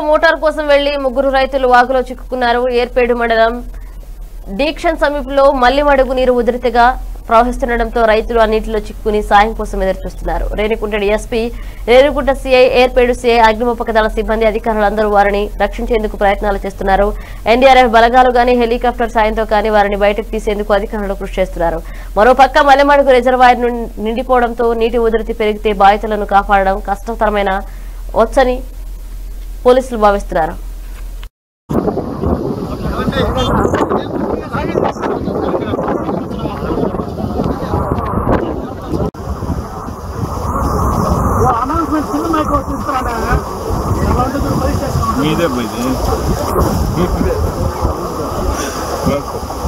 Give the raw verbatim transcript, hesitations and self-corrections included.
Motor కోసం వెళ్లి ముగ్గురు రైతులు వాగులో చిక్కుకున్నారు. ఏర్పేడు మండలం డీక్షన్ సమీపంలో మల్లిమడుగు నీరు ఉధృతిగా ప్రవహిస్తుండటంతో రైతులు ఆ నీటిలో చిక్కుని సాయం కోసం ఎదురుచూస్తున్నారు. Renigunta SP, Renigunta CI, Yerpedu CI, అగ్నిమాపక దళ సిబ్బంది అధికారులందరూ వారిని రక్షించేందుకు ప్రయత్నాలు చేస్తున్నారు. ఎన్డీఆర్ఎఫ్ బలగాలు గానీ హెలికాప్టర్ సాయంతో కానీ వారిని బయటకు తీసేందుకు అధికారులు కృషి చేస్తున్నారు. మరోపక్క మల్లెమడుగు రిజర్వాయర్ నిండిపోవడంతో నీటి ఉధృతి పెరిగితే బాధితులను కాపాడడం కష్టతరమైన వచ్చని పోలీసులు భావిస్తున్నారు. మీదే పోయింది